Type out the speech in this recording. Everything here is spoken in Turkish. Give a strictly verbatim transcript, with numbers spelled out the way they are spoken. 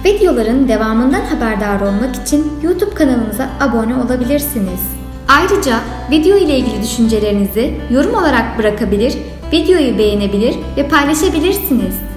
Videoların devamından haberdar olmak için YouTube kanalımıza abone olabilirsiniz. Ayrıca video ile ilgili düşüncelerinizi yorum olarak bırakabilir, videoyu beğenebilir ve paylaşabilirsiniz.